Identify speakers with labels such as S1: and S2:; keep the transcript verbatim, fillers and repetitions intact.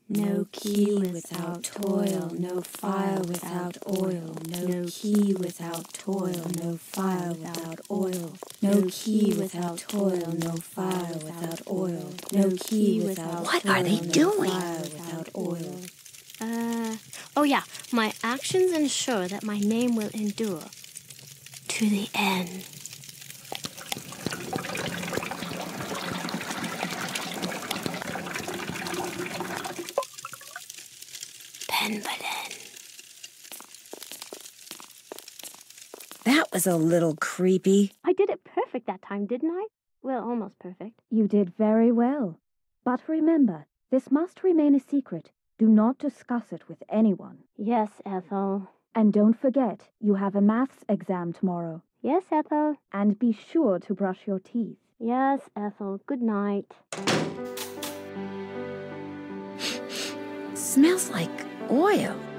S1: No key without toil, no fire without oil. No key without toil, no fire without oil. No key without toil, no fire without oil. No key without
S2: What
S1: toil,
S2: are they
S1: no
S2: doing?
S1: fire without oil.
S3: Uh, oh yeah, my actions ensure that my name will endure to the end.
S2: That was a little creepy.
S3: I did it perfect that time, didn't I? Well, almost perfect.
S4: You did very well. But remember, this must remain a secret. Do not discuss it with anyone.
S3: Yes, Ethel.
S4: And don't forget, you have a maths exam tomorrow.
S3: Yes, Ethel.
S4: And be sure to brush your teeth.
S3: Yes, Ethel. Good night.
S2: Smells like oil.